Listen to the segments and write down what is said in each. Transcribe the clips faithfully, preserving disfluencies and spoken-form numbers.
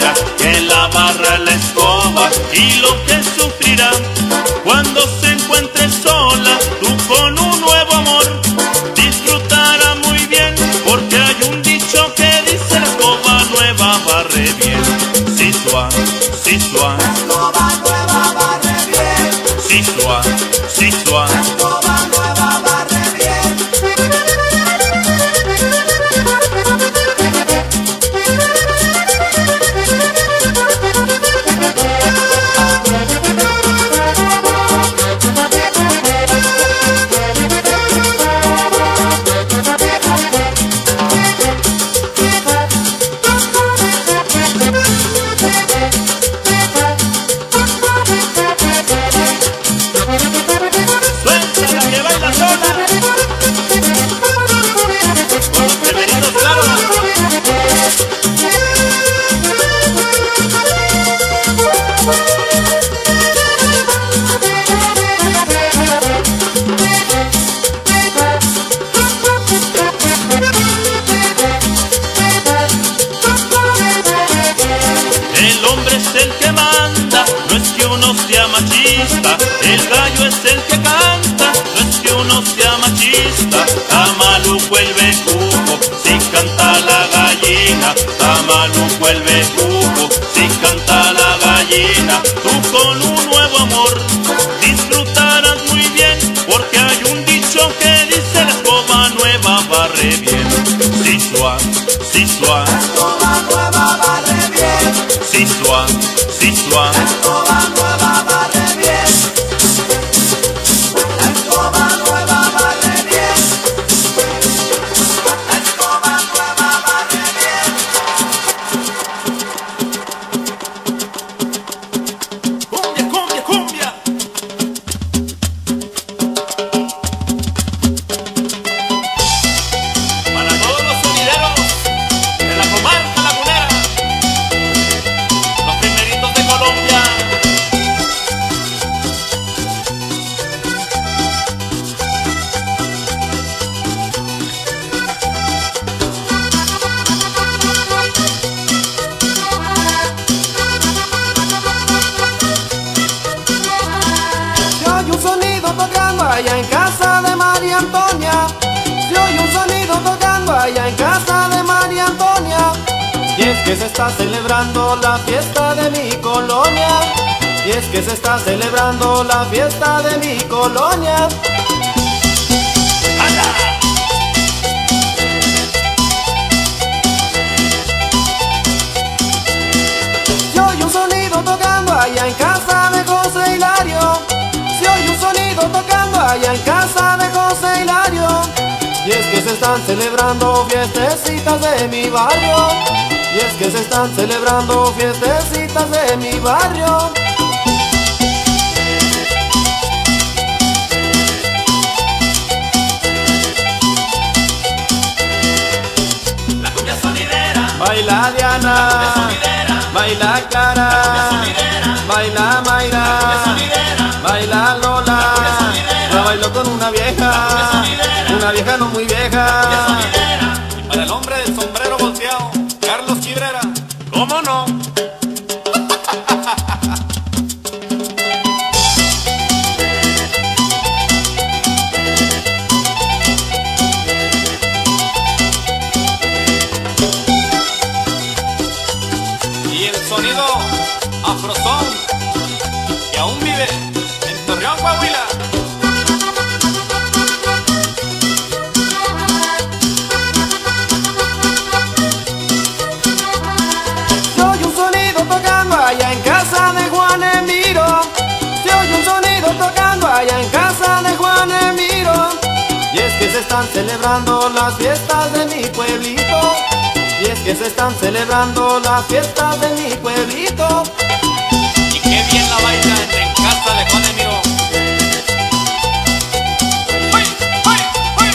amiga que la barra la escoba y lo que sufrirá cuando se encuentre sola, tú con un nuevo amor disfrutará muy bien, porque hay un dicho que dice: la escoba nueva barre bien. Si suan, si suan, la escoba nueva barre bien. Si suan, si suan, la escoba nueva barre bien. El que manda, no es que uno sea machista. El gallo es el que canta, no es que uno sea machista. Está maluco el bejuco si canta la gallina. Está maluco el bejuco si canta la gallina. Tú con un nuevo amor disfrutarás muy bien, porque hay un dicho que dice: la escoba nueva barre bien. Si suan, si suan, la escoba nueva barre bien. Si suan, si suan, la escoba nueva barre bien. La escoba nueva barre bien. La escoba nueva barre bien. cumbia, cumbia, cumbia. Para todos los sonideros de la comarca lagunera, los primeritos de Colombia. Se oye un sonido tocando allá en casa de María Antonia. Se oye un sonido tocando allá en casa de María Antonia. Y es que se está celebrando la fiesta de mi colonia. Y es que se está celebrando la fiesta de mi colonia. Se oye un sonido tocando allá en casa de José Hilario. Se oye un sonido tocando allá en casa de José Hilario. Y es que se están celebrando fiestecitas de mi barrio. Y es que se están celebrando fiestecitas de mi barrio. La cumbia sonidera, Baila Diana, la cumbia sonidera, baila Clara, la cumbia sonidera, baila Mayra, la cumbia sonidera, baila Lola. la cumbia sonidera, La bailo con una vieja, la cumbia sonidera, una vieja no muy la cumbia vieja. sonidera. Y para el hombre del sombrero volteado, Carlos Quibrera. ¿Cómo no? Y el sonido Afrozón, que aún vive en Torreón, Coahuila. Se oye un sonido tocando allá en casa de Juan Emiro. Se oye un sonido tocando allá en casa de Juan Emiro. Y es que se están celebrando las fiestas de mi pueblito. Y es que se están celebrando las fiestas de mi pueblito. Y qué bien la bailan en casa de Juan Emiro. ¡Uy, uy, uy!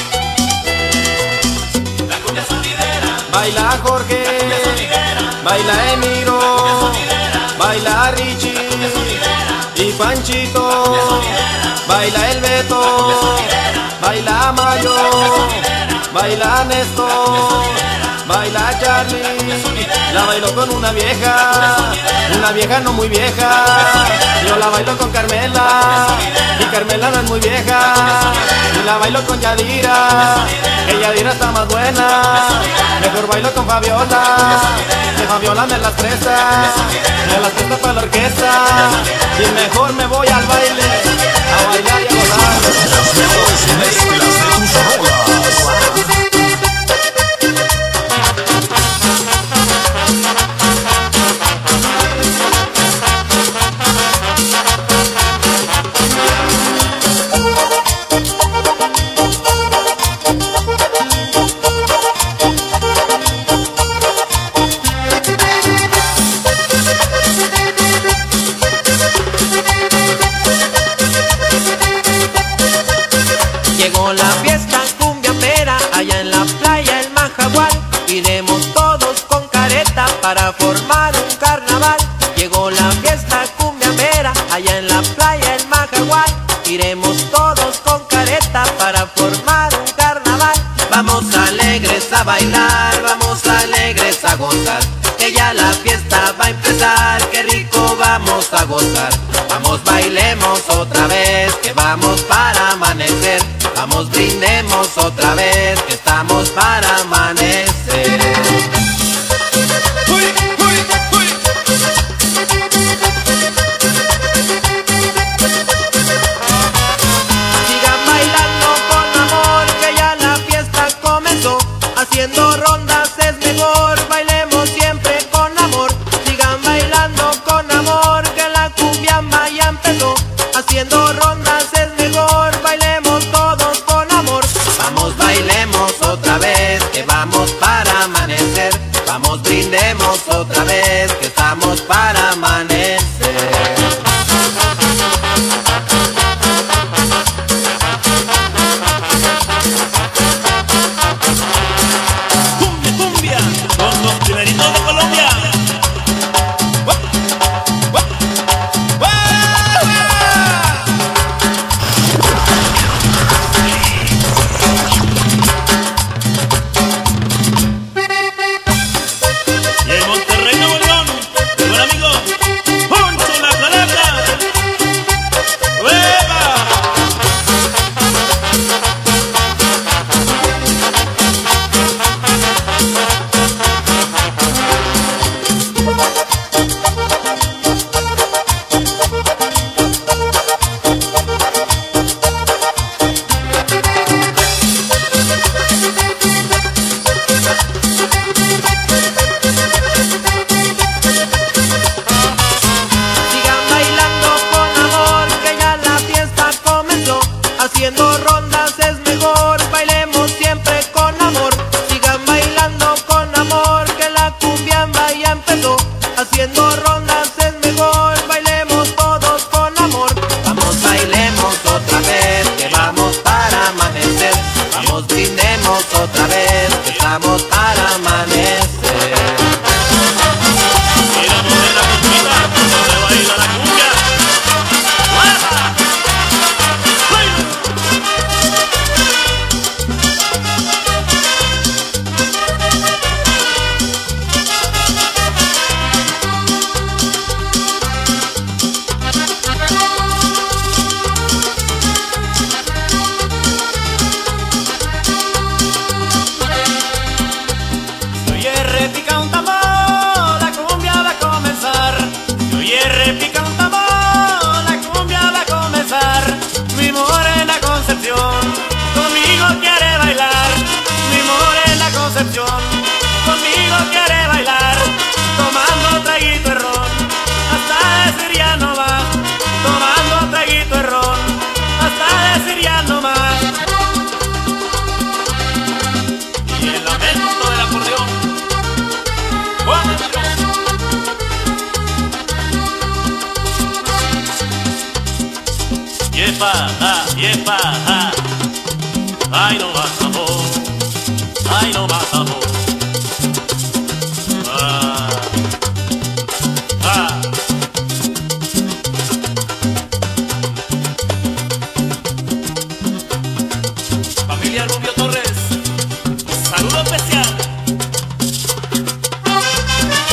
La cumbia sonidera, Baila Jorge, la cumbia sonidera, baila la cumbia Emiro, sonidera, baila Richie la cumbia sonidera, y Panchito, la cumbia sonidera, baila el la cumbia Beto, sonidera, baila Mayo, la cumbia sonidera, baila la cumbia Néstor, sonidera, baila la cumbia Charlie, sonidera. la bailo con una vieja, una vieja no muy vieja. Yo la bailo con Carmela, y Carmela no es muy vieja. Y la bailo con Yadira, que Yadira está más buena. Mejor bailo con Fabiola, que Fabiola me las presta, me las presta para la orquesta. Y mejor me voy al baile, a bailar y a gozar. Las mejores mezclas de tus rolas. Llegó la fiesta cumbiambera allá en la playa El Majagual. Iremos todos con careta para formar un carnaval. Llegó la fiesta cumbiambera allá en la playa El Majagual. Iremos todos con careta para formar un carnaval. Vamos alegres a bailar, vamos alegres a gozar, que ya la fiesta va a empezar, qué rico vamos a gozar. Vamos bailemos otra vez, que vamos para amanecer. Vamos brindemos otra vez, que estamos para amanecer. Uy, uy, uy. Sigan bailando con amor, que ya la fiesta comenzó. Haciendo rondas es mejor, bailemos siempre con amor. Sigan bailando con amor, que la cumbiamba ya empezó. Haciendo rondas es mejor, bailemos todos con amor. Vamos bailemos otra vez, que vamos para amanecer. Vamos brindemos otra vez, que estamos para amanecer. Cumbia, cumbia, con los primeritos de Colombia. ¡Guap! ¡Guap! ¡Guap! Y en Monterrey, Nuevo León, mi buen amigo Poncho La Calaca. ¡Uepa! Sigan bailando con amor, que ya la fiesta comenzó. Haciendo rondas es mejor, bailemos siempre con amor. Sigan bailando con amor, que la cumbiamba ya empezó. Haciendo rondas es mejor, bailemos todos con amor. Vamos bailemos otra vez, que vamos para amanecer. Vamos brindemos otra vez, que estamos para amanecer. Mira, morena conchita, se baila la cumbia. ¡Baja! ¡Baila! Si oye repica un tambor, la cumbia va a comenzar. Si oye repica un tambor, la cumbia va a comenzar. Mi morena Concepción, conmigo quiere bailar. Mi morena Concepción, conmigo quiere bailar. Tomando traguito de ron, hasta decir ya no más. Tomando traguito de ron, hasta decir ya no más. Y el lamento del acordeón, Juan Andrés. Yepa, ah, yepa, ah. Ay, no más amor, ay, no más amor. Ah, ah. Familia Rubio Torres, saludo especial.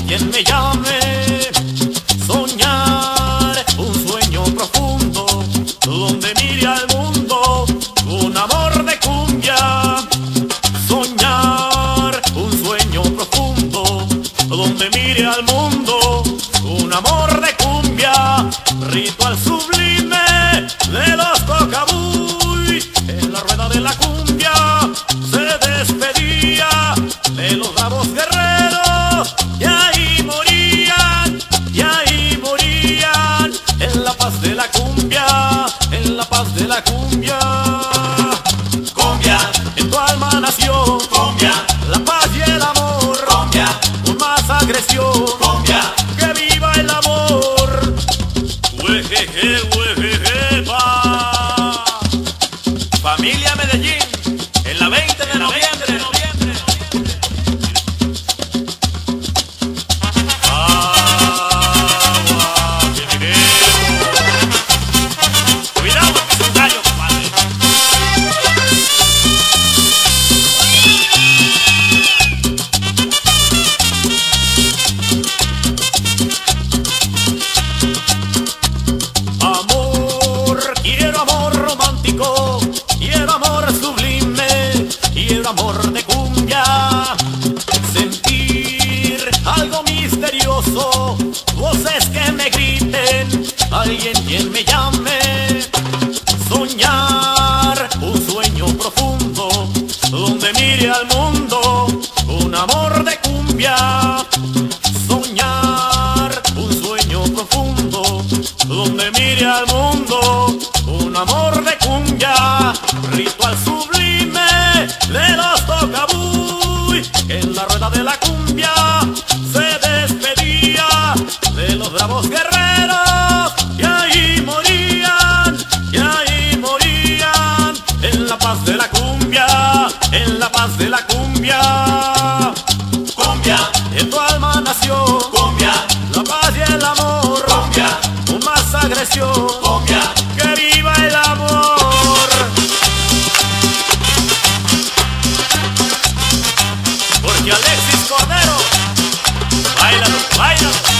quien me llame. Soñar un sueño profundo, donde mire al mundo un amor de cumbia. Soñar un sueño profundo, donde mire al mundo un amor de cumbia. Ritual sublime de los tocabuy, en la rueda de la cumbia se despedía de los bravos guerreros, y ahí morían, y ahí morían, en la paz de la cumbia, en la paz de la cumbia. Cumbia, en tu alma nació, cumbia, la paz y el amor, cumbia, con más agresión, cumbia, que viva el amor. Uejeje, uejeje, pa. Familia Medellín, en la veinte de noviembre. Quiero amor sublime, quiero amor de cumbia. Sentir algo misterioso, voces que me griten, alguien quien me llame. Soñar un sueño profundo, donde mire al mundo un amor de cumbia. Soñar un sueño profundo, donde mire al mundo un amor de cumbia. Ritual sublime de los tocabuy, en la rueda de la cumbia se despedía de los bravos guerreros, y ahí morían, y ahí morían, en la paz de la cumbia, en la paz de la cumbia. Cumbia, en tu alma nació, cumbia, la paz y el amor, cumbia, con más agresión, cumbia, que viva el amor. Porque Alexis Cordero, báilalo, báilalo.